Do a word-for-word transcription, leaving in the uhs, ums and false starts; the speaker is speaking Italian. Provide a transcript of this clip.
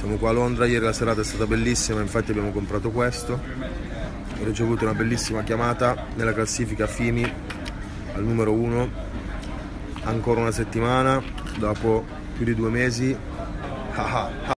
Siamo qua a Londra, ieri la serata è stata bellissima, infatti abbiamo comprato questo. Ho ricevuto una bellissima chiamata nella classifica Fimi al numero uno. Ancora una settimana, dopo più di due mesi.